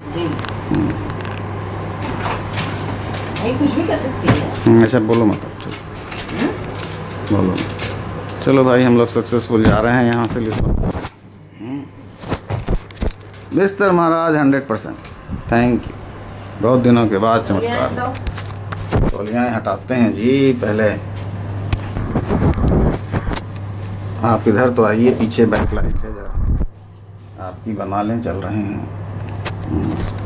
नहीं कुछ भी कर सकती है। अच्छा बोलो मत अब, बोलो। चलो भाई हम लोग सक्सेसफुल जा रहे हैं यहाँ से लिस्बन। बिस्तर महाराज 100%। थैंक यू, बहुत दिनों के बाद चमत्कार। तौलियाँ हटाते हैं जी पहले। आप इधर तो आइए, पीछे बैक लाइट है, ज़रा आपकी बना लें, चल रहे हैं।